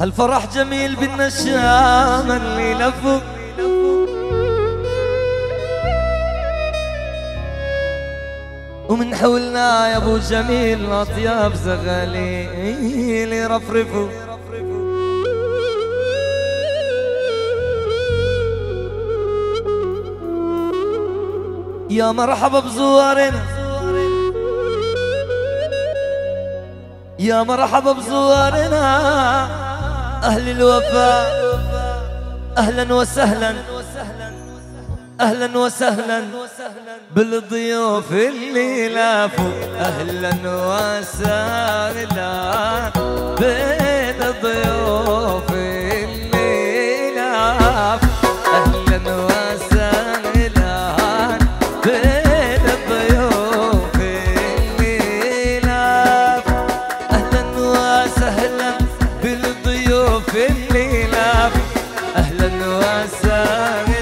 هالفرح جميل بالنشام اللي لفوا ومن حولنا يا ابو جميل اطياب زغاليل يرفرفوا يا مرحبا بزوارنا يا مرحبا بزوارنا أهل الوفاء أهلا وسهلا أهلا وسهلا بالضيوف اللي لافوا أهلا وسهلا بالضيوف اللي لافوا أهلا وسهلا بالضيوف اللي لافوا أهلا وسهلا بالضيوف اللي لافوا أهلا وسهلا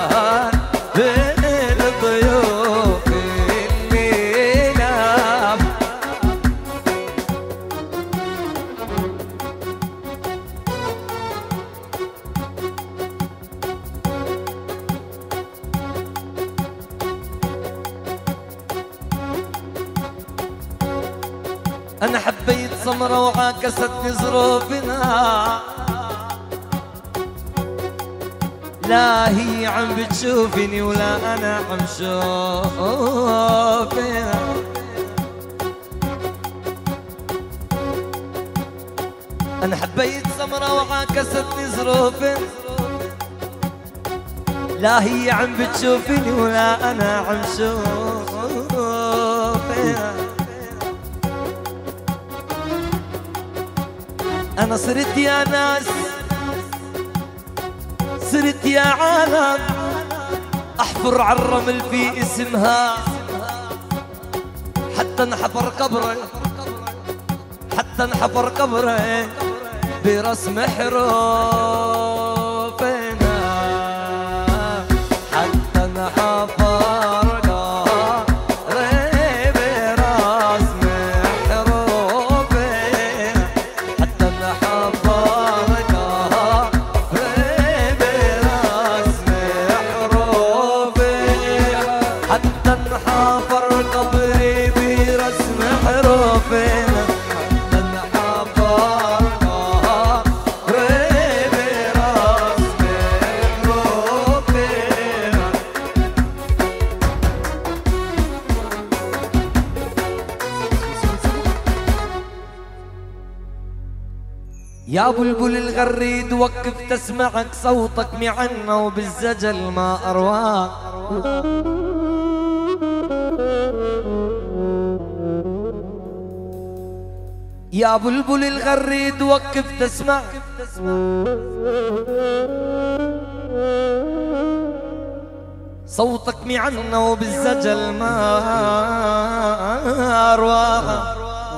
بالضيوف اللي لافوا. أنا حبيت سمرة وعاكستني ظروفنا لا هي عم بتشوفني ولا أنا عم شوفها أنا حبيت سمرة وعاكستني ظروفها لا هي عم بتشوفني ولا أنا عم شوفها أنا صرت يا ناس صرت يا عالم أحفر على الرمل في اسمها حتى انحفر قبره حتى انحفر قبره برسم حروفنا حتى انحفر يا بلبل الغريد وقف تسمعك صوتك معنا وبالزجل ما أرواك يا بلبل الغريد وقف تسمعك صوتك معنا وبالزجل ما أرواك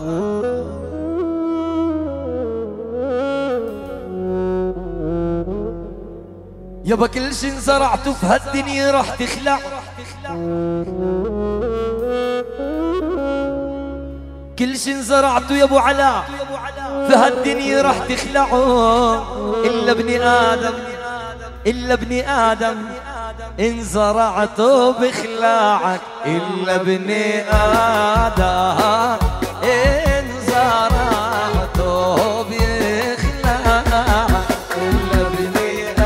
يابا كل شي انزرعته في هالدنيا راح تخلع كل شي انزرعته يا ابو علاء في هالدنيا راح تخلعه الا ابن ادم الا ابن ادم انزرعته بخلاعك الا ابن ادم انزرعته بخلاعك الا ابن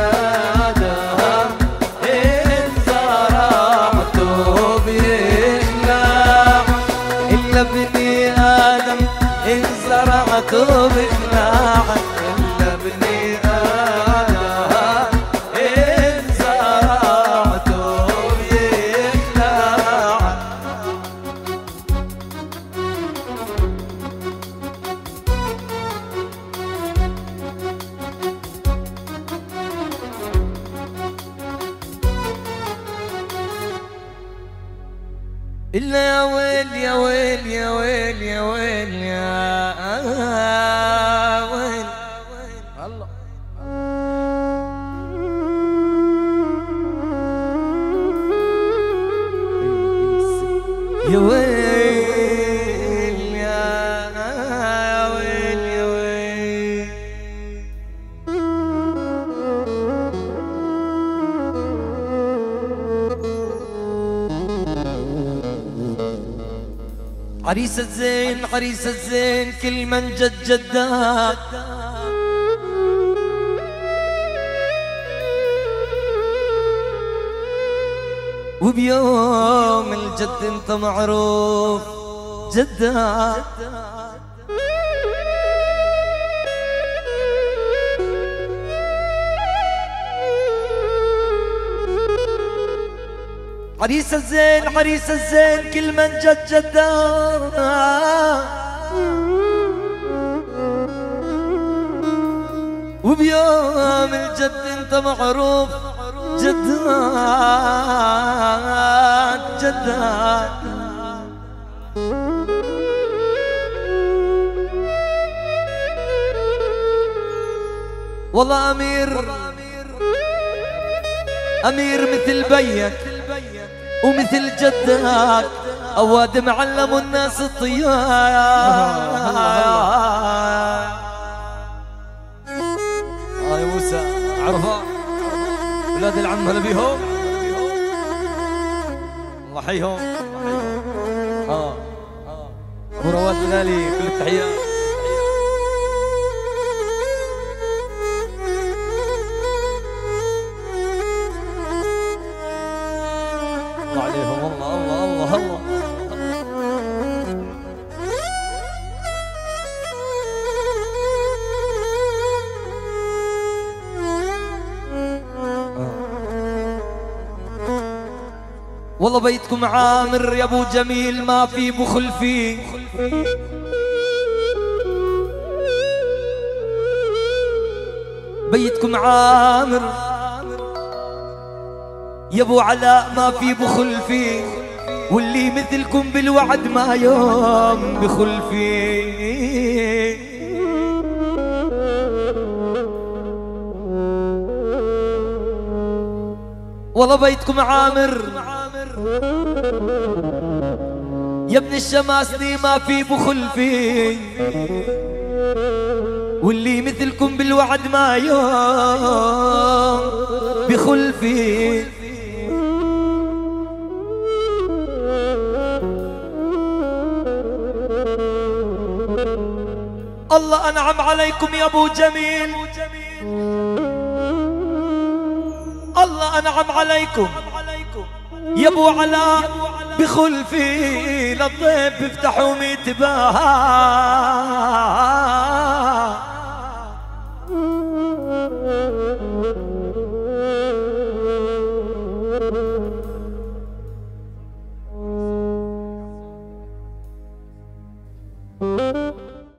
بني آدم إن زرعته بخلاعك إلا بني آدم إن زرعته بخلاعك إلا يا ويل يا ويل يا ويل يا ويل يا ويل الله يا ويل يا ويل يا ويل عريس الزين عريس الزين كل من جد جدك، وبيوم الجد انت معروف جدك. عريس الزين عريس الزين كل من جد جدك، وبيوم الجد انت معروف جدك جدك. والله أمير مثل بيك ومثل جدك، أواد معلموا الناس الطيار. يا موسى عرفة ولاد العم هلا بيهم، الله حيهم. أبو رواد بلالي كل التحيات. الله عليهم، الله الله الله الله. والله بيتكم عامر يا ابو جميل ما في بخل فيه، بيتكم عامر يا ابو علاء ما في بخل فيه، واللي مثلكم بالوعد ما يوم بخل فيه. والله بيتكم عامر يا ابن الشماسني ما في بخل فيه، واللي مثلكم بالوعد ما يوم بخل فيه. الله أنعم عليكم يا أبو جميل، الله أنعم عليكم يا أبو علاء بخلفي، للضيف افتحوا 100 باب.